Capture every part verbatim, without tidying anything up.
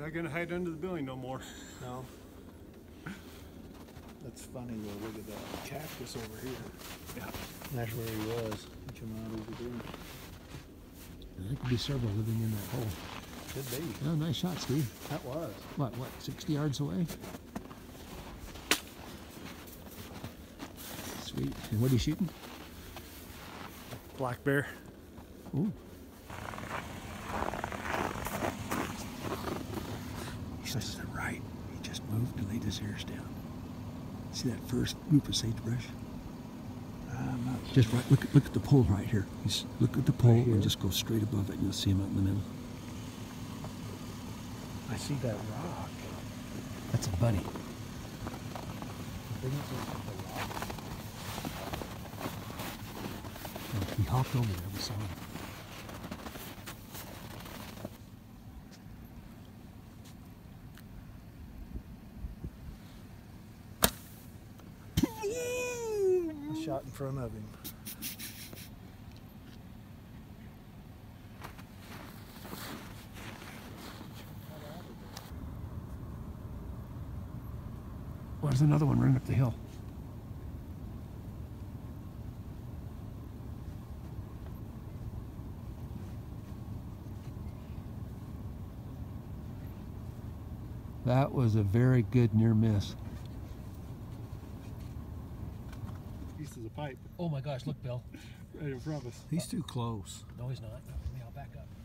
Not gonna hide under the building no more. No. That's funny though. Look at that cactus over here. Yeah. That's where he was. He came out over there. There could be several living in that hole. Could be. Oh, nice shot, Steve. That was. What, what, sixty yards away? Sweet. And what are you shooting? Black bear. Ooh. He's to the right. He just moved and laid his ears down. See that first group of sagebrush? I'm not Just right. Look, look at the pole right here. He's, look at the pole Right here? and just go straight above it. And you'll see him out in the middle. I see that rock. That's a bunny. I think it's just a rock. And he hopped over there. We saw him. I shot in front of him. Oh, there's another one running up the hill. That was a very good near miss. Pieces of pipe Oh my gosh, look, Bill. right in front of us. He's too close. No, he's not. Yeah, I'll back up.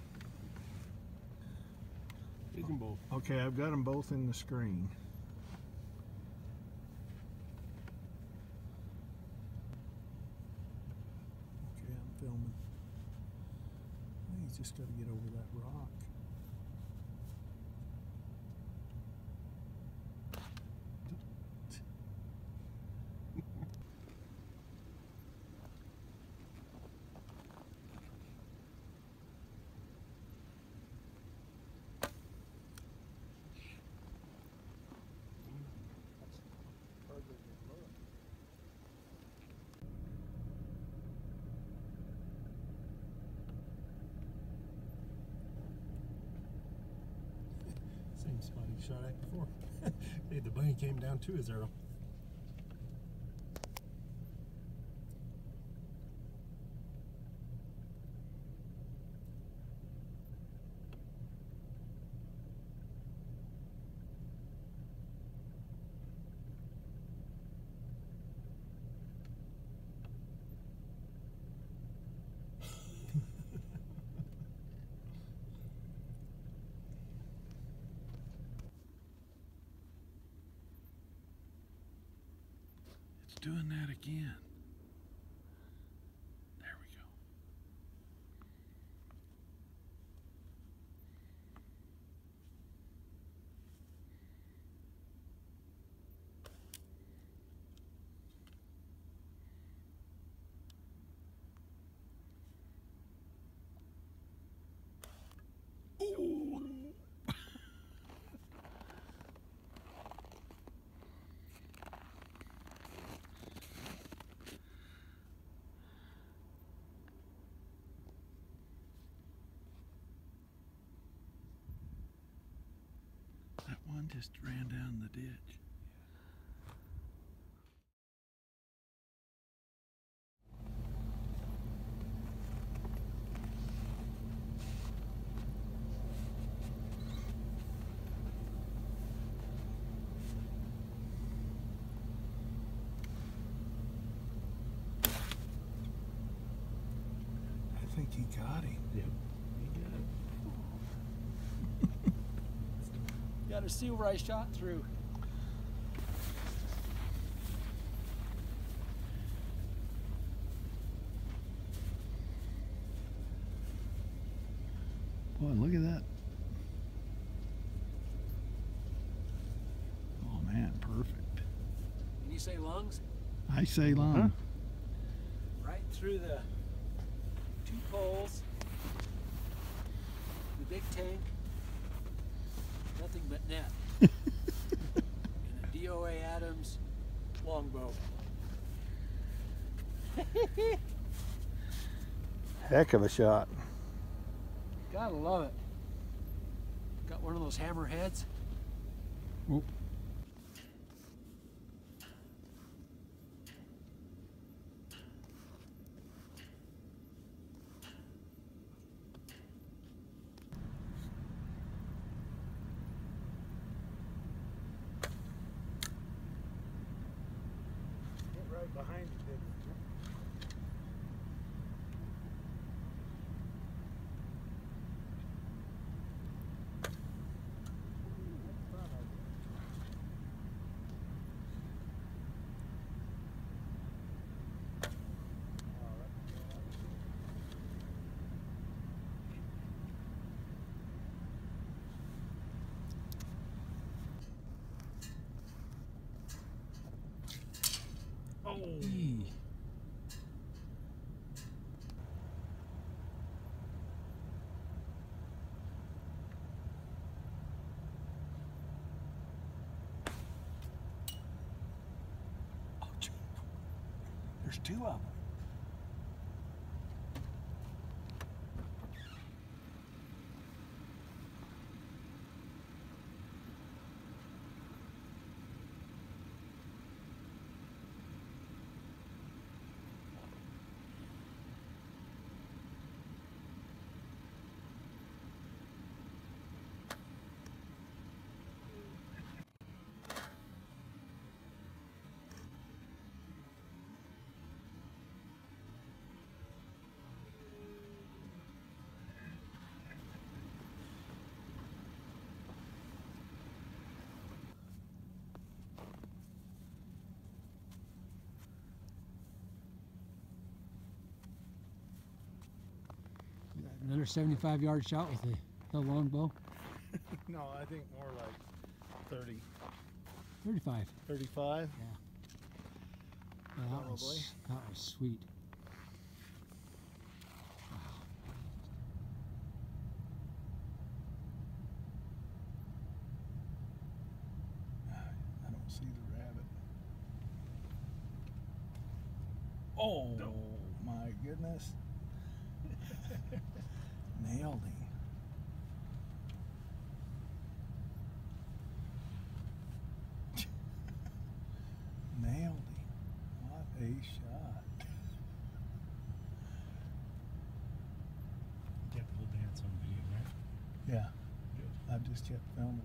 Take them both. Okay, I've got them both in the screen. Okay, I'm filming. He's just got to get over that rock. Same spot he shot at before. Hey, the bunny came down to his arrow. Doing that again. There we go. That one just ran down the ditch. I think he got him. Yep. Got to see where I shot through. Boy, look at that. Oh man, perfect. Can you say lungs? I say long. Huh? Right through the two poles, the big tank, nothing but net. And a D O A Adams longbow. Heck of a shot. Gotta love it. Got one of those hammer heads. Oh. Get right behind you, didn't it? Oh. Oh, gee. There's two of them. Another seventy-five yard shot with the, the longbow. No, I think more like thirty. thirty-five. thirty-five? Yeah. Yeah, that, Probably. was, that was sweet. I don't see the rabbit. Oh, My goodness. Nailed him. Nailed him. What a shot. Kept a little dance on video, right? Yeah, Good. I've just kept filming.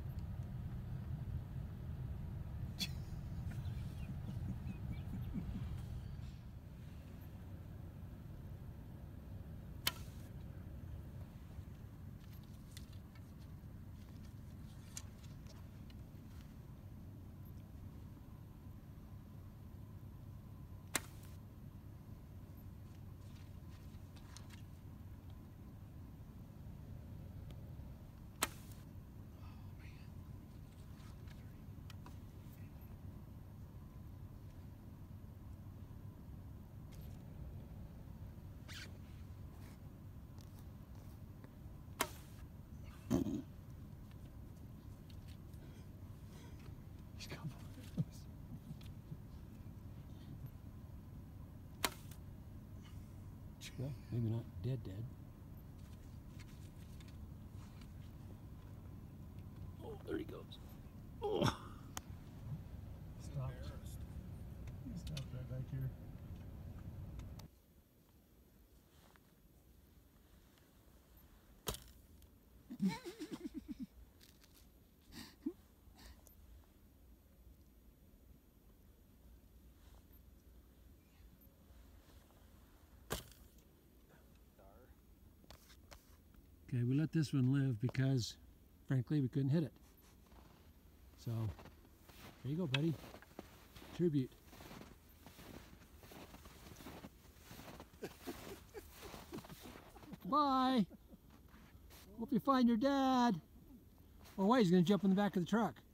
he's coming. Well, maybe not dead dead. Oh, there he goes. Oh. Stop. He stopped right back here. Okay, we let this one live because, frankly, we couldn't hit it. So, there you go, buddy. Tribute. Bye. Hope you find your dad. Oh, wait, he's going to jump in the back of the truck.